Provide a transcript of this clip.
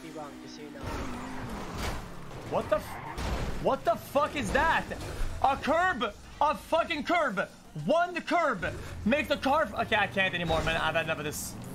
might be wrong, just so you know. What the fuck is that? A curb! A fucking curb! One curb! Make the car... Okay, I can't anymore, man. I've had enough of this.